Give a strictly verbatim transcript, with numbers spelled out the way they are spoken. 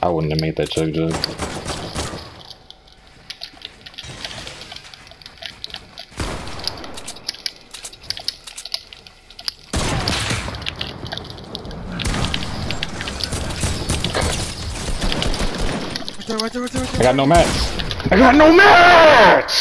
I wouldn't have made that chug jug. Right there, right there, right there, right there. I got no match. I got no match!